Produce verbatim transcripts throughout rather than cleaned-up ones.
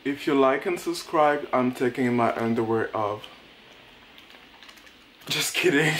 If you like and subscribe, I'm taking my underwear off. Just kidding.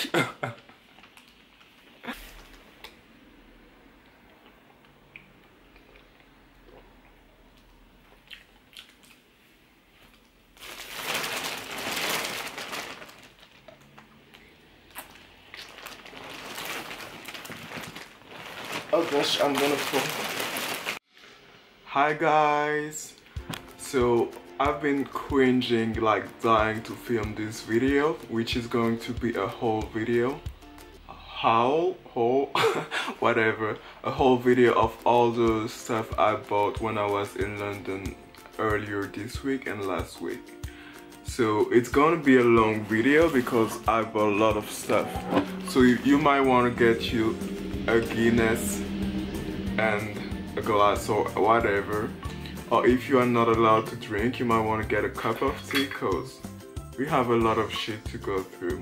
Oh gosh, I'm gonna fall. Hi guys. So I've been cringing, like dying to film this video, which is going to be a whole video. How? Whole? Whatever. A whole video of all the stuff I bought when I was in London earlier this week and last week. So it's gonna be a long video because I bought a lot of stuff. So you, you might want to get you a Guinness and a glass or whatever. Or if you are not allowed to drink, you might want to get a cup of tea because we have a lot of shit to go through.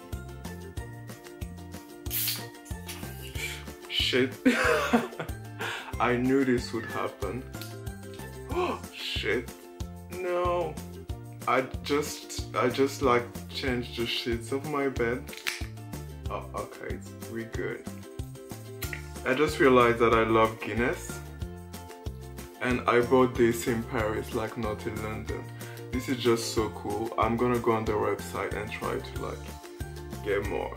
Shit. I knew this would happen. Oh shit. No. I just I just like changed the sheets of my bed. Oh okay, it's pretty good. I just realized that I love Guinness. And I bought this in Paris, like not in London. This is just so cool. I'm gonna go on their website and try to like get more.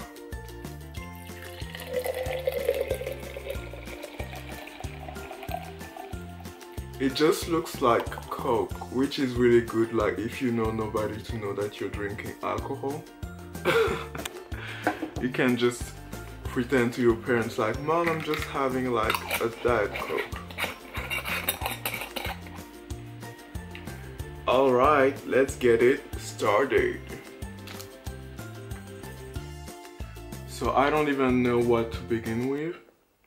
It just looks like Coke, which is really good, like if you know nobody to know that you're drinking alcohol. You can just pretend to your parents like, Mom, I'm just having like a Diet Coke. Alright, let's get it started. So I don't even know what to begin with.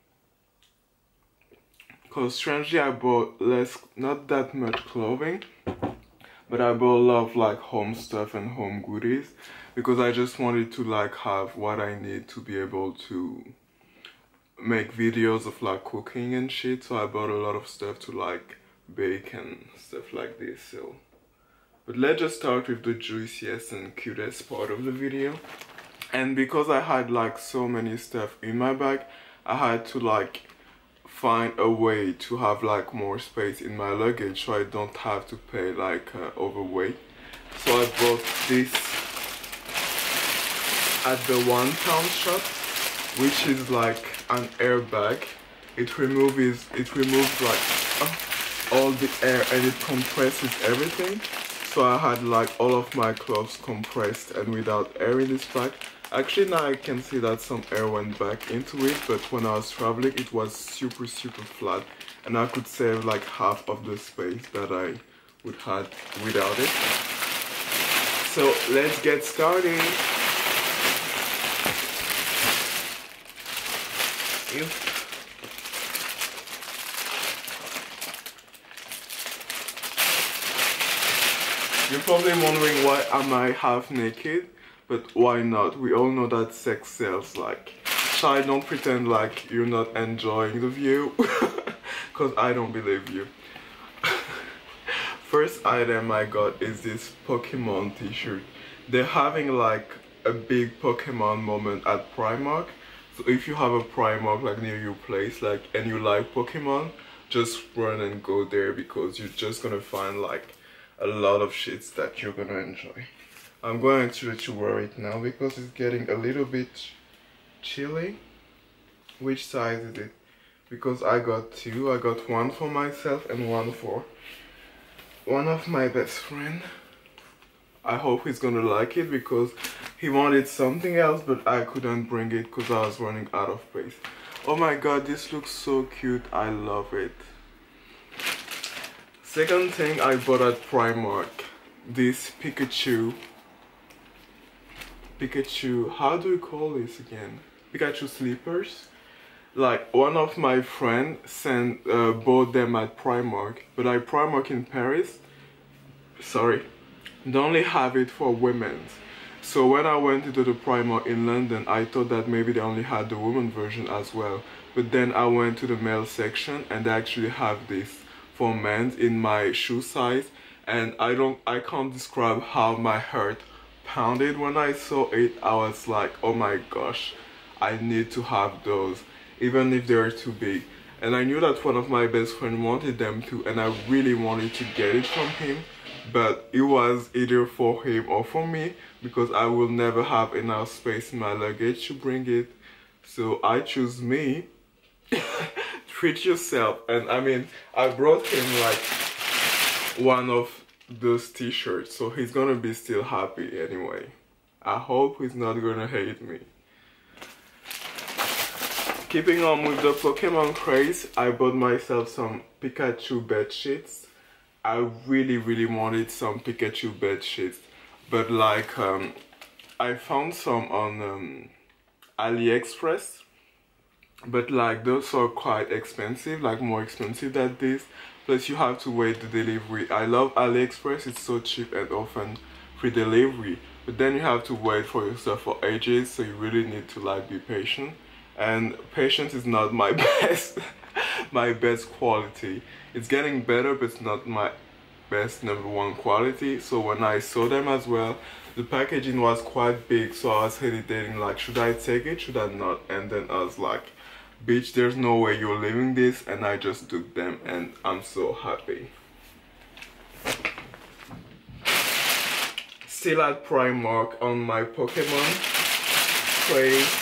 Cause strangely I bought less, not that much clothing, but I bought a lot of like home stuff and home goodies because I just wanted to like have what I need to be able to make videos of like cooking and shit. So I bought a lot of stuff to like bake and stuff like this. So but let's just start with the juiciest and cutest part of the video. And because I had like so many stuff in my bag, I had to like find a way to have like more space in my luggage so I don't have to pay like uh, overweight. So I bought this at the one pound shop, which is like an airbag. It removes, it removes like uh, all the air and it compresses everything. So I had like all of my clothes compressed and without air in this bag. Actually now I can see that some air went back into it, but when I was traveling it was super super flat and I could save like half of the space that I would have without it. So let's get started. Ew. You're probably wondering why am I half naked, but why not? We all know that sex sells. Like, child, don't pretend like you're not enjoying the view, cause I don't believe you. First item I got is this Pokemon t-shirt. They're having like a big Pokemon moment at Primark. So if you have a Primark like near your place, like, and you like Pokemon, just run and go there because you're just gonna find like a lot of shits that you're gonna enjoy. I'm going actually to wear it now because it's getting a little bit chilly. Which size is it? Because I got two. I got one for myself and one for one of my best friend. I hope he's gonna like it because he wanted something else but I couldn't bring it because I was running out of space. Oh my god, this looks so cute. I love it. Second thing I bought at Primark, this Pikachu, Pikachu, how do you call this again? Pikachu slippers. Like one of my friends sent, uh, bought them at Primark, but at Primark in Paris, sorry, they only have it for women's. So when I went into the Primark in London, I thought that maybe they only had the women version as well. But then I went to the male section and they actually have this for men in my shoe size, and I don't I can't describe how my heart pounded when I saw it. I was like, oh my gosh, I need to have those, even if they're too big. And I knew that one of my best friends wanted them too, and I really wanted to get it from him, but it was either for him or for me, because I will never have enough space in my luggage to bring it. So I choose me. Treat yourself. And I mean, I brought him like one of those t-shirts, so he's gonna be still happy anyway. I hope he's not gonna hate me. Keeping on with the Pokemon craze, I bought myself some Pikachu bed sheets. I really really wanted some Pikachu bed sheets, but like um, I found some on um, AliExpress, but like those are quite expensive, like more expensive than this, plus you have to wait the delivery. I love AliExpress, it's so cheap and often free delivery, but then you have to wait for your stuff for ages, so you really need to like be patient, and patience is not my best my best quality. It's getting better, but it's not my best number one quality. So when I saw them as well, the packaging was quite big, so I was hesitating like, should I take it, should I not? And then I was like, bitch, there's no way you're leaving this, and I just took them, and I'm so happy. Still at Primark on my Pokemon craze,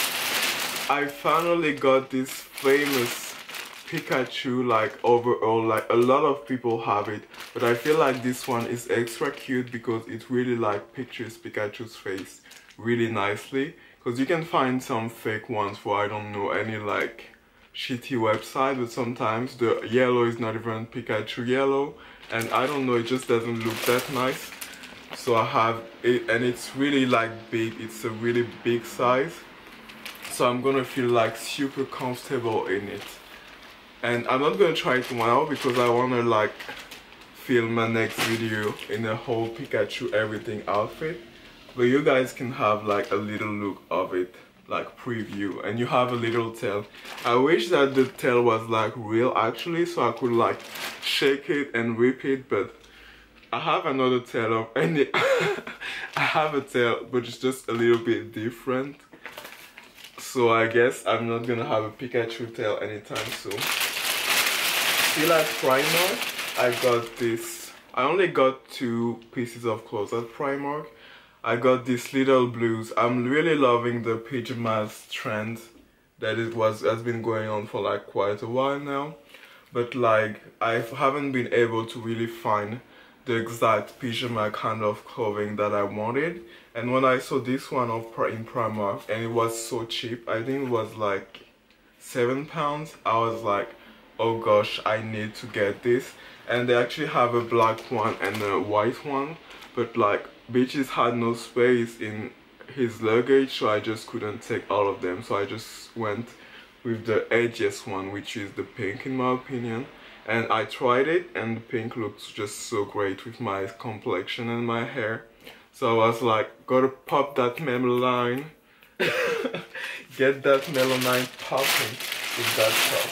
I finally got this famous Pikachu, like overall, like a lot of people have it, but I feel like this one is extra cute because it really like pictures Pikachu's face really nicely, because you can find some fake ones for I don't know any like shitty website, but sometimes the yellow is not even Pikachu yellow, and I don't know, it just doesn't look that nice. So I have it, and it's really like big, it's a really big size, so I'm gonna feel like super comfortable in it. And I'm not gonna try it now because I wanna like film my next video in a whole Pikachu everything outfit, but you guys can have like a little look of it, like preview, and you have a little tail. I wish that the tail was like real actually, so I could like shake it and whip it, but I have another tail of any I have a tail, but it's just a little bit different. So I guess I'm not gonna have a Pikachu tail anytime soon. Still at Primark, I got this. I only got two pieces of clothes at Primark. I got these little blues. I'm really loving the pajamas trend that it was has been going on for like quite a while now. But like I haven't been able to really find the exact pyjama kind of clothing that I wanted, and when I saw this one of in Primark and it was so cheap, I think it was like seven pounds, I was like, oh gosh, I need to get this. And they actually have a black one and a white one, but like Bitches had no space in his luggage, so I just couldn't take all of them, so I just went with the edgiest one, which is the pink in my opinion. And I tried it, and the pink looks just so great with my complexion and my hair. So I was like, gotta pop that melamine. Get that melamine popping with that top.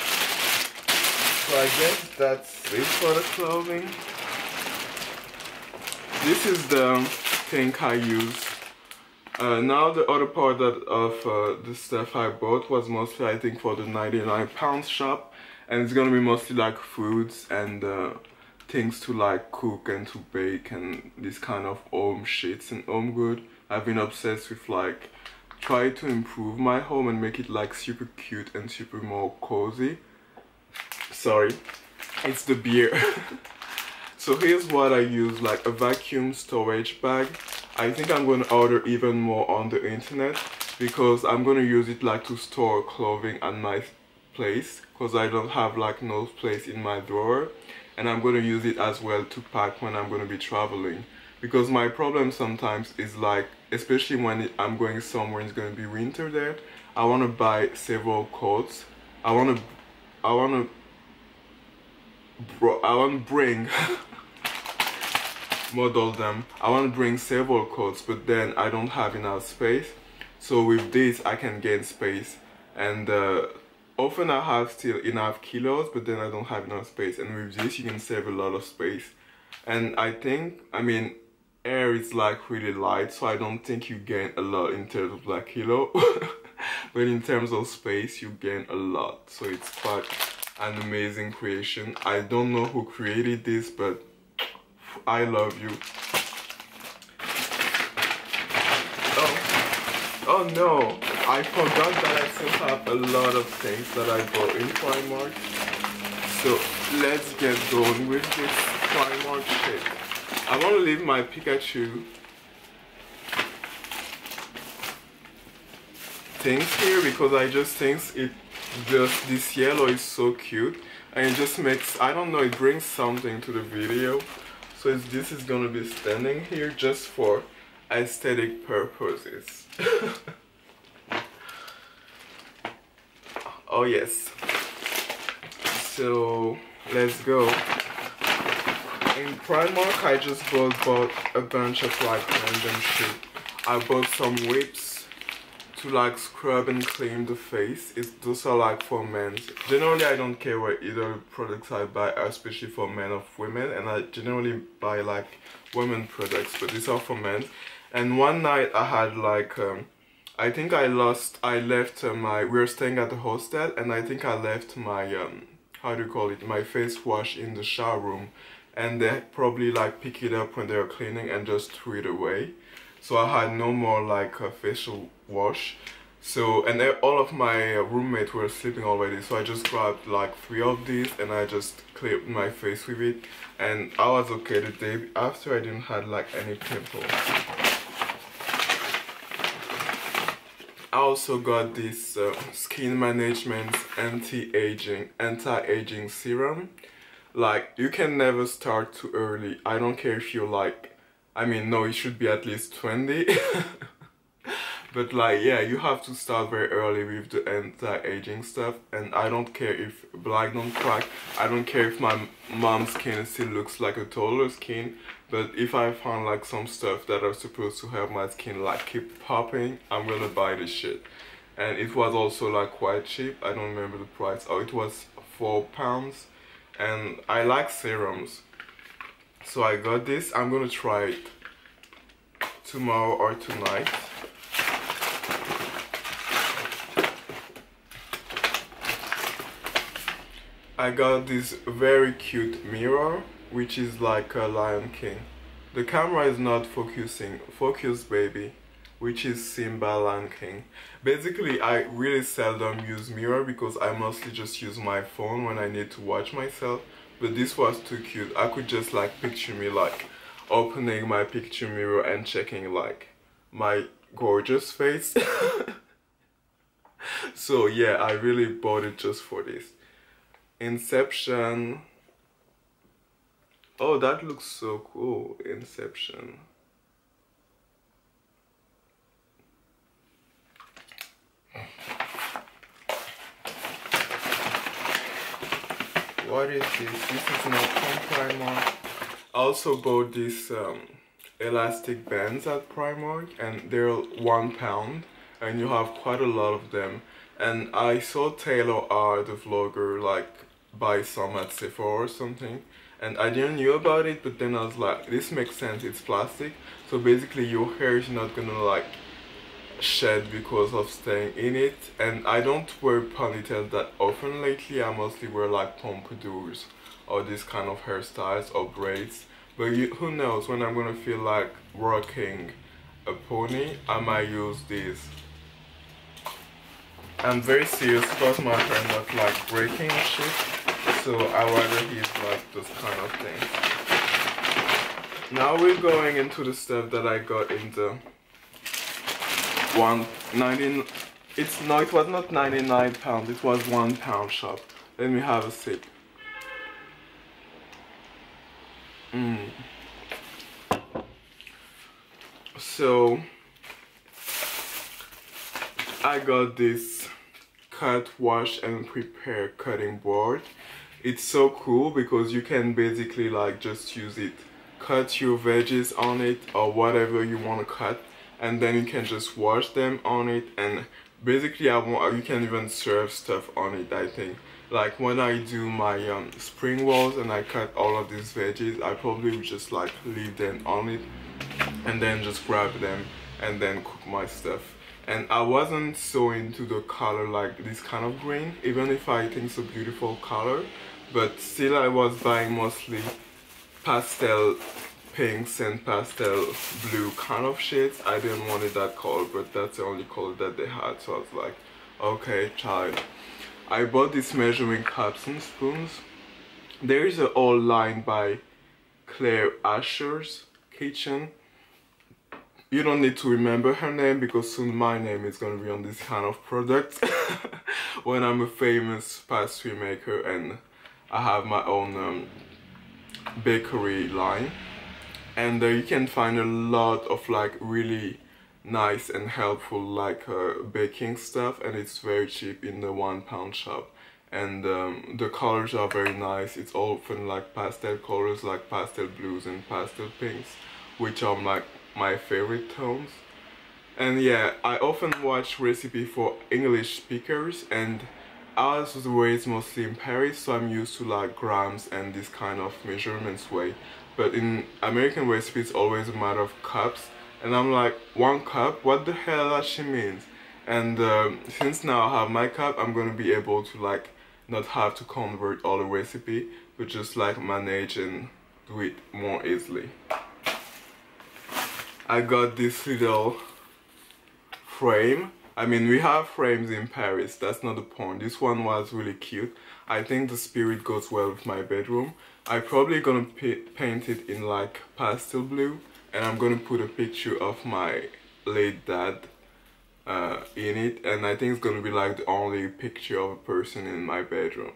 So I guess that's it for the clothing. This is the pink I use. Uh, now the other part that of uh, the stuff I bought was mostly I think for the ninety-nine pound shop. And it's gonna be mostly like foods and uh, things to like cook and to bake and this kind of home shits and home good. I've been obsessed with like try to improve my home and make it like super cute and super more cozy. Sorry, it's the beer. So here's what I use, like a vacuum storage bag. I think I'm gonna order even more on the internet because I'm gonna use it like to store clothing at my place, because I don't have like no place in my drawer, and I'm gonna use it as well to pack when I'm gonna be traveling, because my problem sometimes is like, especially when it, I'm going somewhere and it's gonna be winter there, I want to buy several coats. I want to I want to bro I want to bring model them I want to bring several coats, but then I don't have enough space. So with this I can gain space, and uh, often I have still enough kilos, but then I don't have enough space, and with this you can save a lot of space. And I think, I mean, air is like really light, so I don't think you gain a lot in terms of like kilo. But in terms of space, you gain a lot. So it's quite an amazing creation. I don't know who created this, but I love you. Oh, oh no, I forgot that I still have a lot of things that I bought in Primark. So let's get going with this Primark shit. I want to leave my Pikachu things here because I just think it just this yellow is so cute and it just makes, I don't know, it brings something to the video. So it's, this is gonna be standing here just for aesthetic purposes. Oh yes. So let's go. In Primark I just bought, bought a bunch of like random shit. I bought some whips to like scrub and clean the face. It's, those are like for men. Generally I don't care what either products I buy are especially for men or women, and I generally buy like women products, but these are for men. And one night I had like um, I think I lost I left uh, my, we were staying at the hostel, and I think I left my um, how do you call it, my face wash in the shower room, and they probably like pick it up when they were cleaning and just threw it away. So I had no more like a facial wash. So, and all of my uh, roommates were sleeping already, so I just grabbed like three of these and I just cleared my face with it, and I was okay. The day after I didn't have like any pimples. I also got this uh, skin management anti-aging anti-aging serum. Like, you can never start too early. I don't care if you're like, I mean, no, it should be at least twenty. But like, yeah, you have to start very early with the anti-aging stuff. And I don't care if black don't crack. I don't care if my mom's skin still looks like a toddler skin. But if I found like some stuff that are supposed to help my skin like keep popping, I'm gonna buy this shit. And it was also like quite cheap. I don't remember the price. Oh, it was four pounds. And I like serums, so I got this. I'm gonna try it tomorrow or tonight. I got this very cute mirror, which is like a Lion King. The camera is not focusing. Focus, baby. Which is Simba Lion King. Basically, I really seldom use mirror because I mostly just use my phone when I need to watch myself. But this was too cute. I could just like picture me like opening my picture mirror and checking like my gorgeous face. So yeah, I really bought it just for this. Inception. Oh, that looks so cool. Inception. What is this? This is not from Primark. I also bought these um, elastic bands at Primark, and they're one pound, and you have quite a lot of them. And I saw Taylor R, the vlogger, like buy some at Sephora or something, and I didn't know about it, but then I was like, this makes sense, it's plastic, so basically your hair is not gonna like shed because of staying in it. And I don't wear ponytails that often lately. I mostly wear like pompadours or this kind of hairstyles or braids, but you, who knows, when I'm gonna feel like rocking a pony, I might use these. I'm very serious because my hair not like breaking shit, so I rather use like those kind of things. Now we're going into the stuff that I got in the one nineteen. It's no, it was not ninety-nine pounds. It was one pound shop. Let me have a sip. Mm. So I got this cut, wash, and prepare cutting board. It's so cool because you can basically like just use it, cut your veggies on it or whatever you want to cut, and then you can just wash them on it, and basically I want, you can even serve stuff on it, I think. like when I do my um, spring rolls and I cut all of these veggies, I probably would just like leave them on it and then just grab them and then cook my stuff. And I wasn't so into the color like this kind of green, even if I think it's a beautiful color, but still I was buying mostly pastel pinks and pastel blue kind of shades. I didn't want it that color, but that's the only color that they had, so I was like, okay, child. I bought these measuring cups and spoons. There is a whole line by Claire Asher's Kitchen. You don't need to remember her name because soon my name is gonna be on this kind of product when I'm a famous pastry maker and I have my own um, bakery line. And uh, you can find a lot of like really nice and helpful like uh, baking stuff, and it's very cheap in the one pound shop. And um, the colors are very nice. It's often like pastel colors like pastel blues and pastel pinks, which are like my favorite tones. And yeah, I often watch recipe for English speakers, and I was raised mostly in Paris, so I'm used to like grams and this kind of measurements way. But in American recipes, it's always a matter of cups, and I'm like, one cup? What the hell that she means? And um, since now I have my cup, I'm gonna be able to like not have to convert all the recipe, but just like manage and do it more easily. I got this little frame. I mean, we have frames in Paris, that's not the point. This one was really cute. I think the spirit goes well with my bedroom. I'm probably gonna paint it in like pastel blue, and I'm gonna put a picture of my late dad uh, in it, and I think it's gonna be like the only picture of a person in my bedroom.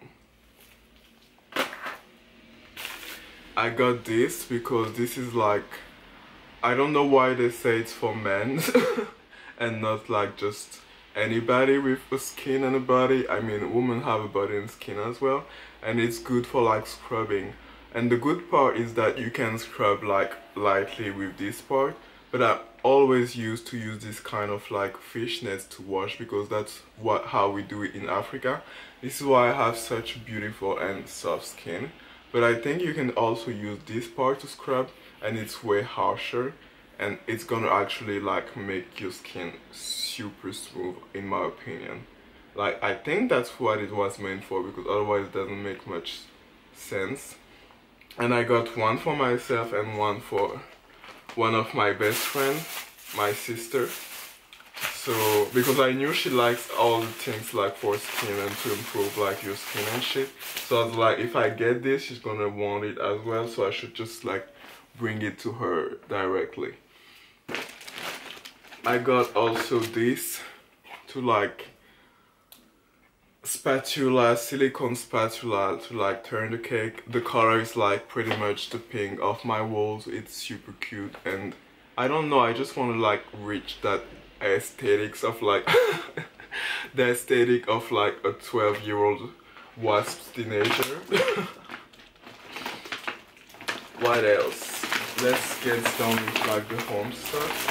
I got this because this is like, I don't know why they say it's for men and not like just anybody with a skin and a body. I mean, women have a body and skin as well, and it's good for like scrubbing. And the good part is that you can scrub like lightly with this part, but I always used to use this kind of like fishnets to wash because that's what how we do it in Africa. This is why I have such beautiful and soft skin. But I think you can also use this part to scrub, and it's way harsher, and it's gonna actually like make your skin super smooth in my opinion. Like, I think that's what it was meant for, because otherwise it doesn't make much sense. And I got one for myself and one for one of my best friends, my sister. So, because I knew she likes all the things like for skin and to improve like your skin and shit. So I was like, if I get this, she's gonna want it as well, so I should just like bring it to her directly. I got also this to like spatula, silicone spatula to like turn the cake. The color is like pretty much the pink of my walls. It's super cute, and I don't know, I just want to like reach that aesthetics of like the aesthetic of like a twelve year old wasp teenager. What else? Let's get down with like the home stuff.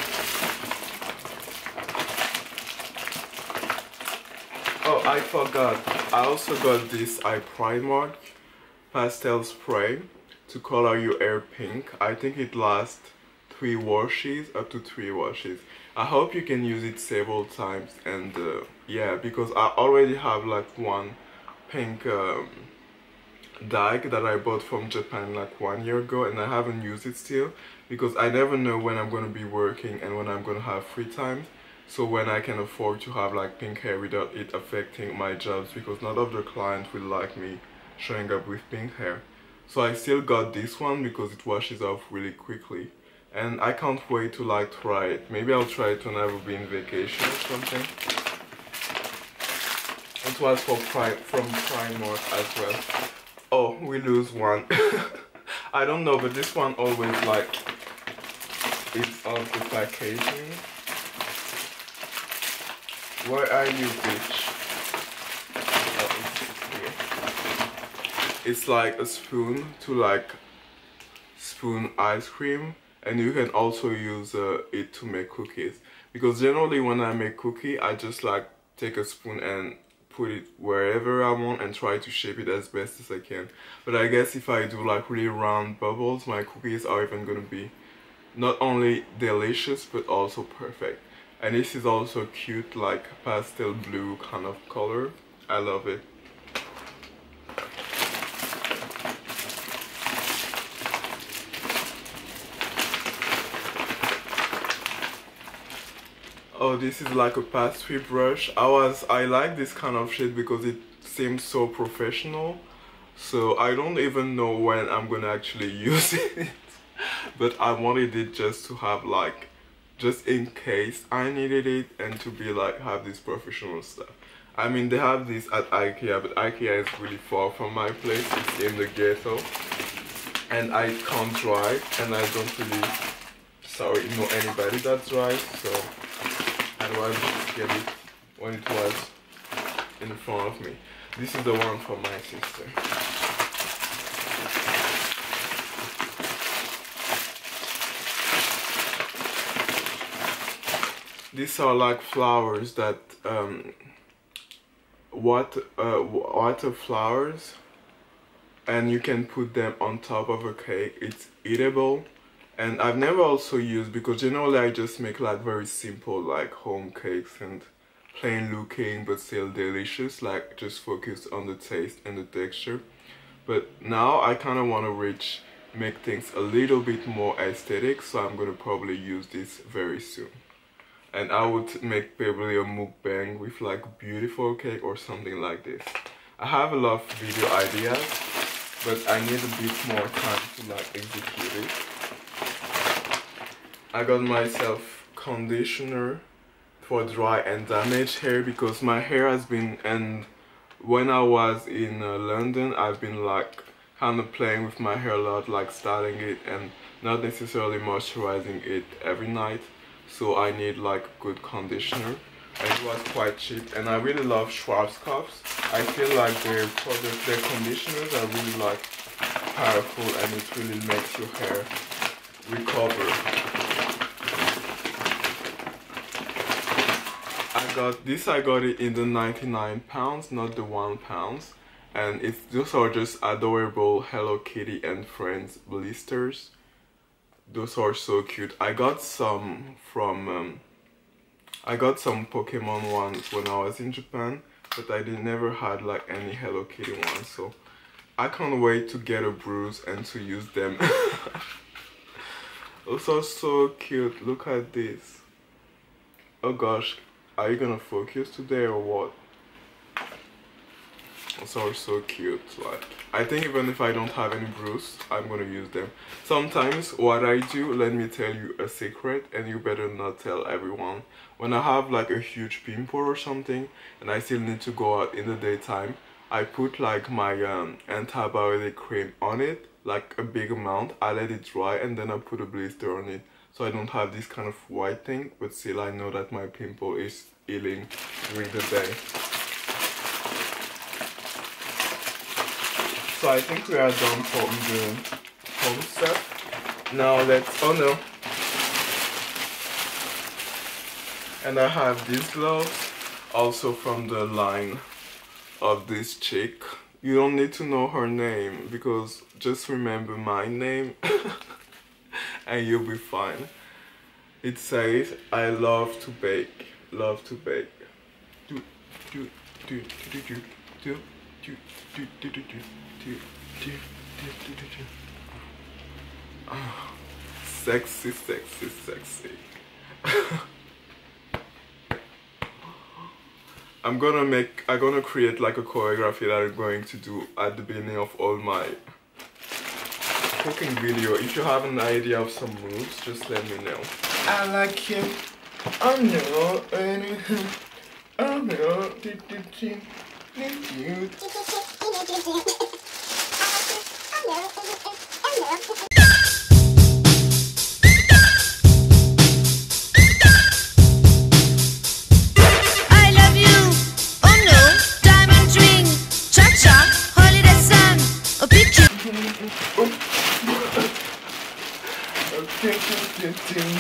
Oh, I forgot. I also got this I Primark pastel spray to color your hair pink. I think it lasts three washes, up to three washes. I hope you can use it several times, and uh, yeah, because I already have like one pink um, dye that I bought from Japan like one year ago, and I haven't used it still because I never know when I'm gonna be working and when I'm gonna have free time. So when I can afford to have like pink hair without it affecting my jobs, because not all of the clients will like me showing up with pink hair. So I still got this one because it washes off really quickly, and I can't wait to like try it. Maybe I'll try it when I will be in vacation or something. It was for Pri from Primark as well. Oh, we lose one. I don't know, but this one always like it's off the packaging. Where are you, bitch? Oh, it's, it's like a spoon to like spoon ice cream, and you can also use uh, it to make cookies. Because generally when I make cookie, I just like take a spoon and put it wherever I want and try to shape it as best as I can. But I guess if I do like really round bubbles, my cookies are even gonna be not only delicious but also perfect. And this is also cute, like pastel blue kind of color. I love it. Oh, this is like a pastry brush. I was I like this kind of shit because it seems so professional. So I don't even know when I'm gonna actually use it. But I wanted it just to have like, just in case I needed it, and to be like have this professional stuff. I mean, they have this at IKEA, but IKEA is really far from my place. It's in the ghetto and I can't drive, and I don't really sorry know anybody that drives, so I'd rather just get it when it was in front of me. This is the one for my sister. These are like flowers that um, water, uh, water flowers, and you can put them on top of a cake. It's eatable, and I've never also used, because generally I just make like very simple like home cakes and plain looking but still delicious, like just focus on the taste and the texture. But now I kind of want to reach make things a little bit more aesthetic, so I'm gonna probably use this very soon. And I would make probably a mukbang with like beautiful cake or something like this. I have a lot of video ideas, but I need a bit more time to like execute it. I got myself conditioner for dry and damaged hair, because my hair has been, and when I was in uh, London, I've been like kind of playing with my hair a lot, like styling it and not necessarily moisturizing it every night. So I need like good conditioner, and it was quite cheap. And I really love Schwarzkopf's. I feel like their products, their conditioners are really like powerful, and it really makes your hair recover. I got this, I got it in the ninety-nine pounds, not the one pounds. And it's, those are just adorable Hello Kitty and Friends blisters. Those are so cute. I got some from um, I got some Pokemon ones when I was in Japan, but I did never had like any Hello Kitty ones, so I can't wait to get a bruise and to use them. Those are so cute. Look at this. Oh gosh, are you gonna focus today or what? Those are so cute. Like, I think even if I don't have any bruise, I'm gonna use them. Sometimes what I do, let me tell you a secret, and you better not tell everyone. When I have like a huge pimple or something and I still need to go out in the daytime, I put like my um, antibiotic cream on it, like a big amount. I let it dry and then I put a blister on it, so I don't have this kind of white thing, but still I know that my pimple is healing during the day. So I think we are done for the home stuff. Now let's, oh no. And I have these gloves, also from the line of this chick. You don't need to know her name, because just remember my name and you'll be fine. It says, I love to bake, love to bake. Do, do, do, do, do, do, do, do, do, do, do. Do, do, do, do, do, do. Oh, sexy, sexy, sexy. I'm gonna make, I'm gonna create like a choreography that I'm going to do at the beginning of all my cooking video. If you have an idea of some moves, just let me know. I like him. Oh no, anything. Oh no, did you? I love you. Oh no, diamond ring, cha-cha, holiday sun, a picture.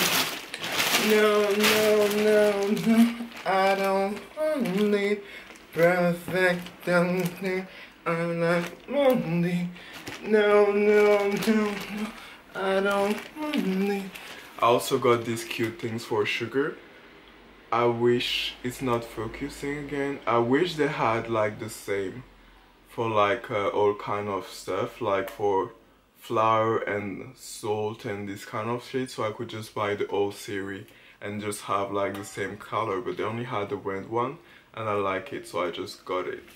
No, no, no, no, I don't want to leave. perfect something. I'm like Monday. No, no, no, no. I don't Monday. I also got these cute things for sugar. I wish it's not focusing again. I wish they had like the same for like uh, all kind of stuff, like for flour and salt and this kind of shit, so I could just buy the whole series and just have like the same color, but they only had the red one and I like it, so I just got it.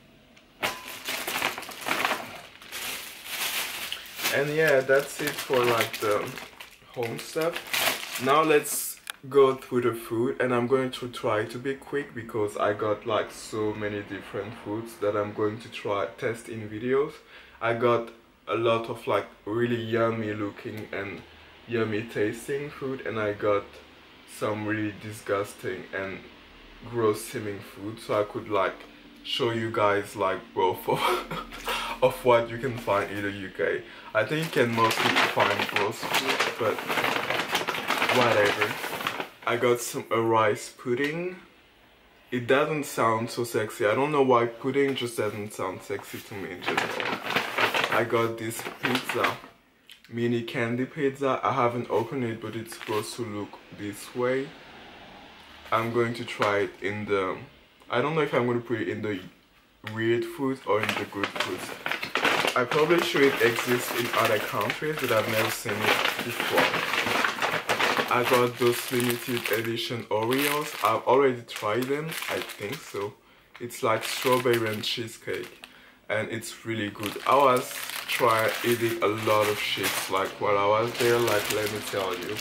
And yeah, that's it for like the home stuff. Now let's go through the food, and I'm going to try to be quick because I got like so many different foods that I'm going to try test in videos. I got a lot of like really yummy looking and yummy tasting food, and I got some really disgusting and gross seeming food, so I could like show you guys like both of, of what you can find in the U K. I think you can mostly find gross food, but whatever. I got some a rice pudding. It doesn't sound so sexy. I don't know why pudding just doesn't sound sexy to me in general. I got this pizza, mini candy pizza. I haven't opened it, but it's supposed to look this way. I'm going to try it in the, I don't know if I'm going to put it in the weird foods or in the good foods. I probably sure it exists in other countries, but I've never seen it before. I got those limited edition Oreos. I've already tried them, I think so. It's like strawberry and cheesecake, and it's really good. I was trying eating a lot of shit like while I was there, like let me tell you.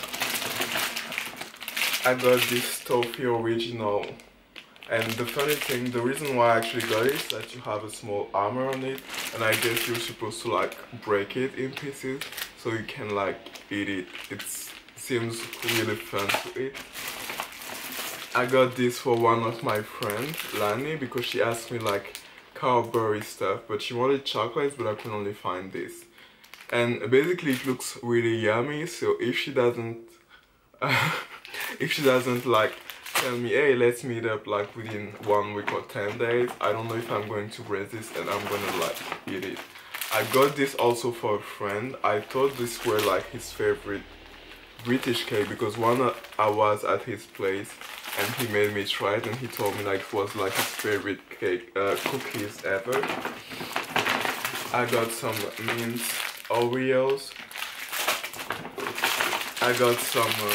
I got this toffee original, and the funny thing, the reason why I actually got it is that you have a small armor on it, and I guess you're supposed to like break it in pieces so you can like eat it. It's seems really fun to eat. I got this for one of my friends, Lani, because she asked me like cowberry stuff, but she wanted chocolates, but I could only find this. And basically it looks really yummy, so if she doesn't uh, if she doesn't like tell me, hey, let's meet up like within one week or ten days, I don't know if I'm going to resist and I'm gonna like eat it. I got this also for a friend. I thought these were like his favorite British cake because one I was at his place and he made me try it, and he told me like it was like his favorite cake uh, cookies ever. I got some mint Oreos. I got some uh,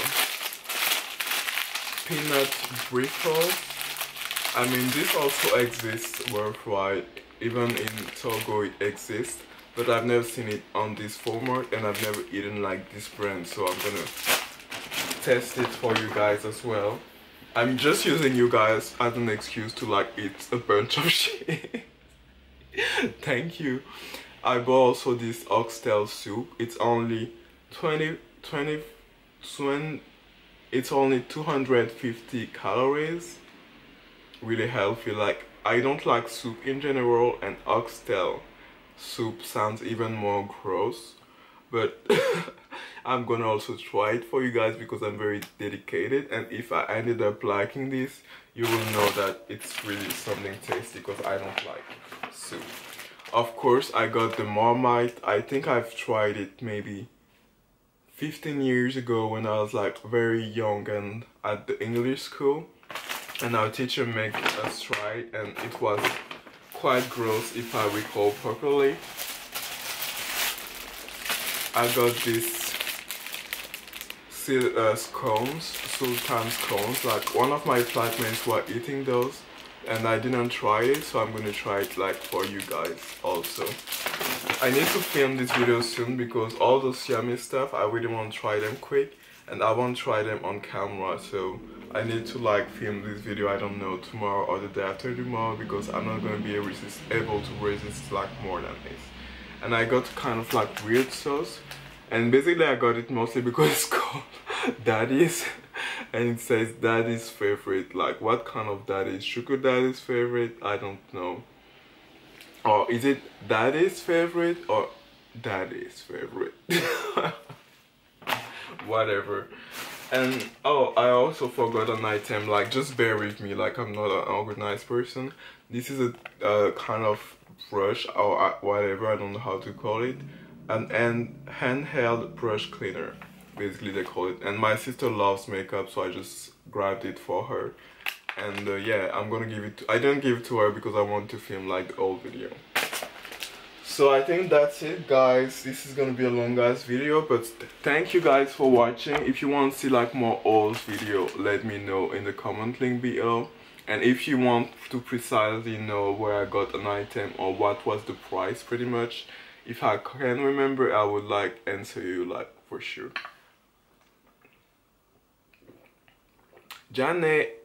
peanut brittle. I mean, this also exists worldwide, even in Togo it exists. But I've never seen it on this format, and I've never eaten like this brand, so I'm gonna test it for you guys as well. I'm just using you guys as an excuse to like eat a bunch of shit. Thank you. I bought also this oxtail soup. It's only twenty, twenty, twenty, it's only two hundred fifty calories. Really healthy. Like, I don't like soup in general, and oxtail soup sounds even more gross, but I'm gonna also try it for you guys because I'm very dedicated, and if I ended up liking this, you will know that it's really something tasty because I don't like soup. Of course, I got the Marmite. I think I've tried it maybe fifteen years ago when I was like very young and at the English school, and our teacher made us try it, and it was quite gross if I recall properly. I got these uh, scones, sultan scones. Like one of my flatmates were eating those, and I didn't try it, so I'm gonna try it like for you guys also. I need to film this video soon because all those yummy stuff I really want to try them quick, and I won't try them on camera, so I need to like film this video, I don't know, tomorrow or the day after tomorrow, because I'm not going to be resist, able to resist like more than this. And I got kind of like weird sauce, and basically I got it mostly because it's called Daddy's, and it says Daddy's favorite. Like, what kind of Daddy's? Sugar Daddy's favorite? I don't know. Or is it Daddy's favorite or Daddy's favorite? Whatever. And oh, I also forgot an item, like just bear with me, like I'm not an organized person. This is a uh, kind of brush or uh, whatever, I don't know how to call it. An hand handheld brush cleaner, basically they call it. And my sister loves makeup, so I just grabbed it for her. And uh, yeah, I'm gonna give it to, I didn't give it to her because I want to film like the whole video. So I think that's it, guys. This is gonna be a long ass video, but thank you guys for watching. If you want to see like more hauls video, let me know in the comment link below. And if you want to precisely know where I got an item or what was the price, pretty much, if I can remember, I would like answer you like for sure. Jane.